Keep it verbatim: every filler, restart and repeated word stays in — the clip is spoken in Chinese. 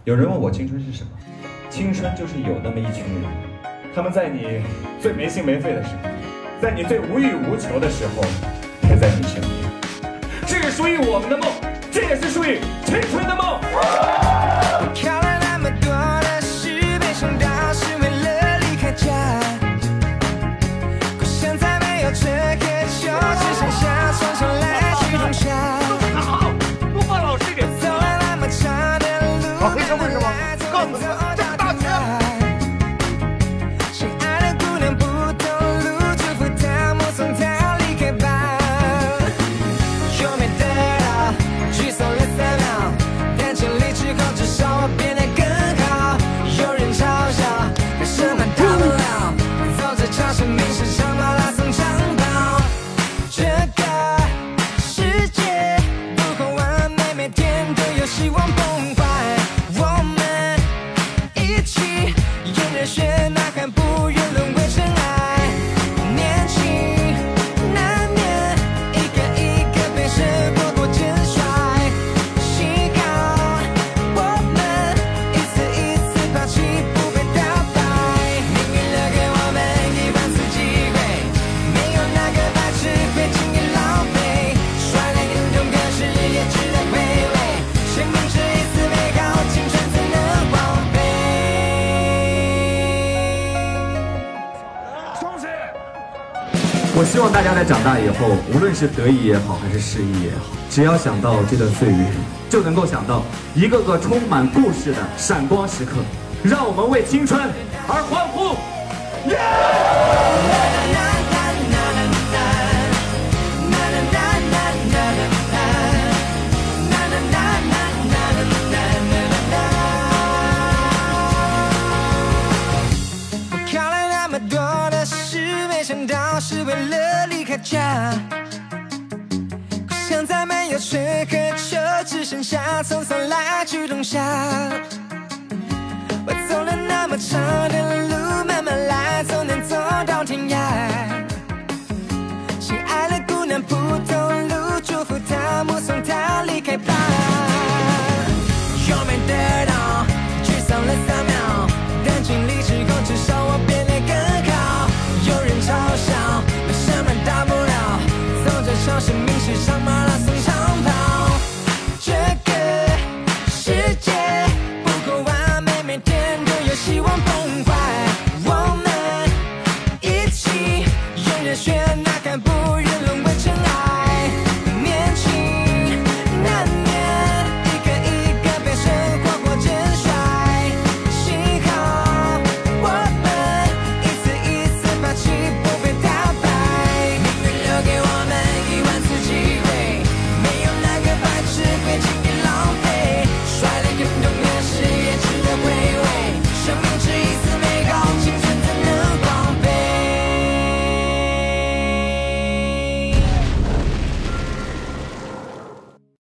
有人问我青春是什么？青春就是有那么一群人，他们在你最没心没肺的时候，在你最无欲无求的时候，陪在你身边。这是属于我们的梦，这也是属于青春的梦。 跳了那么多的事，没想到是为了离开家。可现在没有这个球，只剩下双手来去种下。 好，不放老师给。 走了那么长的路， 好，为什么？为什么？告诉你，这是大学。 心爱的姑娘不懂路，祝福她目送她离开吧。有没得到？沮丧了三秒，但尽力之后，至少我变得更好。有人嘲笑，可什么大不了？走着朝生命是场马拉松长跑。这个世界不可完美，每天都有希望崩坏。我们一起沿着血呐喊，不愿沦为尘埃。年轻难免一个一个被时过过肩摔。幸好我们一次一次抛弃，不被打败。命运留给我们一万次机会，没有哪个白痴会轻易浪费。摔得严重，可是也值得回味。生命是一次美好，青春怎能荒废？ 我希望大家在长大以后，无论是得意也好，还是失意也好，只要想到这段岁月，就能够想到一个个充满故事的闪光时刻。让我们为青春而欢呼！耶！ 我看了那么多的事，没想到是为了离开家。可现在没有水和球，只剩下匆匆来去种下。我走了那么长的路，慢慢来，总能走到天涯。心爱的姑娘不懂路，祝福她目送她离开吧。有没得到？沮丧了三秒，但尽力之后，至少我变得更好。有人嘲笑，没什么大不了，走着朝生命是场马拉松长